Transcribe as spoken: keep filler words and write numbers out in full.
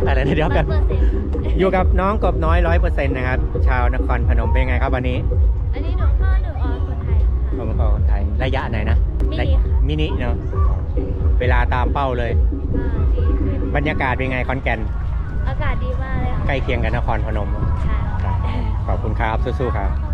อะไรนะเดี๋ยวกันเปอร์เซ็นต์อยู่กับน้องกบน้อยร้อยเปอร์เซ็นต์นะครับชาวนครพนมเป็นไงครับวันนี้อันนี้หนูพ่อหนูออนคนไทยผค่ะมก็คนไทยระยะไหนนะมินิค่ะมินิเนาะเวลาตามเป้าเลยอ่าดีขึ้นบรรยากาศเป็นไงขอนแก่นอากาศดีมากเลยค่ะใกล้เคียงกับนครพนมค่ะขอบคุณครับสู้ๆครับขอบ